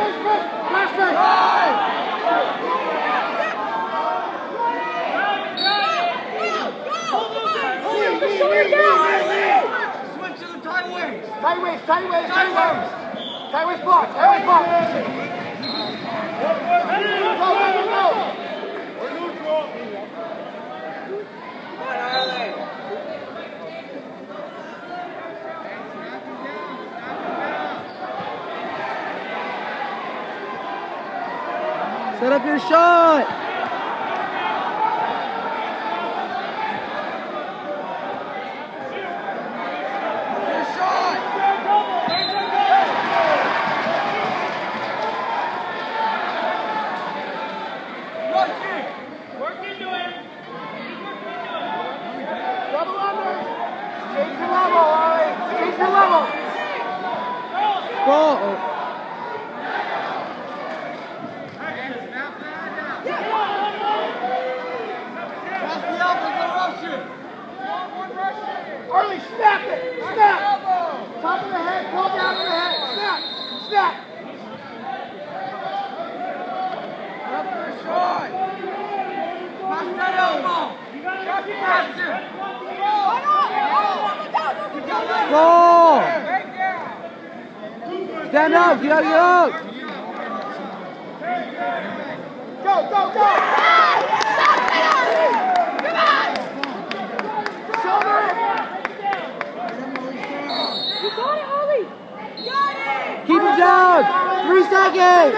Switch to the tight wings. Tight wings, tight wings, tight wings. Tight wings block, tight wings block. Go, go, go, go. We're neutral. Come on, Harley. Set up your shot! Early, snap it! Snap! Top of the head, pull down to the head. Snap! Snap! Up for a shot. Pass that elbow. Pass it. Go! Stand up, get up, get up! Go, go, go! Keep it down! 3 seconds!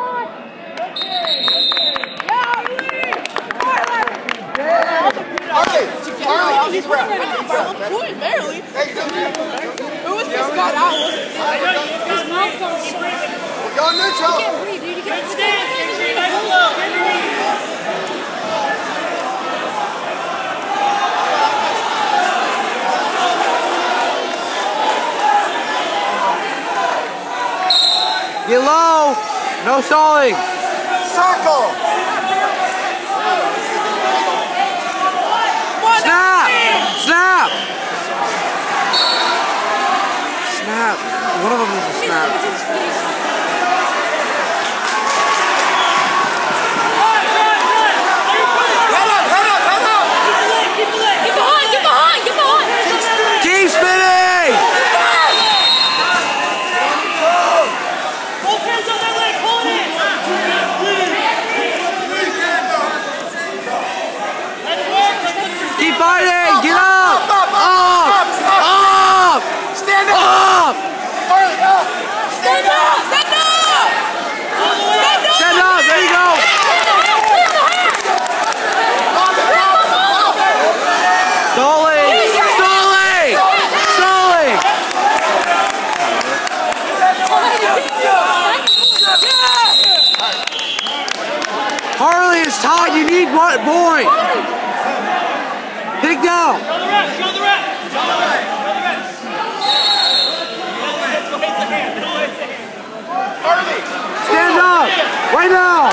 Barely. It was just got out, wasn't it? His mouth goes straight. Go neutral! You can't breathe, dude. You can't stand. Get low! No stalling! Circle! Snap! Snap! Snap! One of them is a snap. Keep spinning! Keep fighting! Get up! Up! Up! Stand up! Up! Stand up! Stand up! There you go! Stalling! Stalling! Stalling! Harley is tight. You need one point. Dig down. Show the rest. Show the rest. Show the rest. Harley! Stand up. Right now.